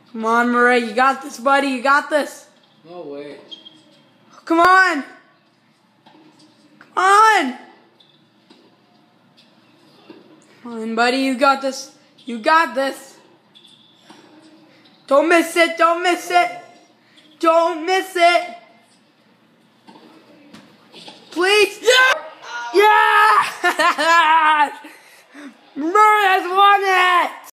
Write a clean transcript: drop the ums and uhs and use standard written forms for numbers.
Come on, Murray. You got this, buddy. You got this. No way. Come on. Come on. Come on, buddy. You got this. You got this. Don't miss it. Don't miss it. Don't miss it.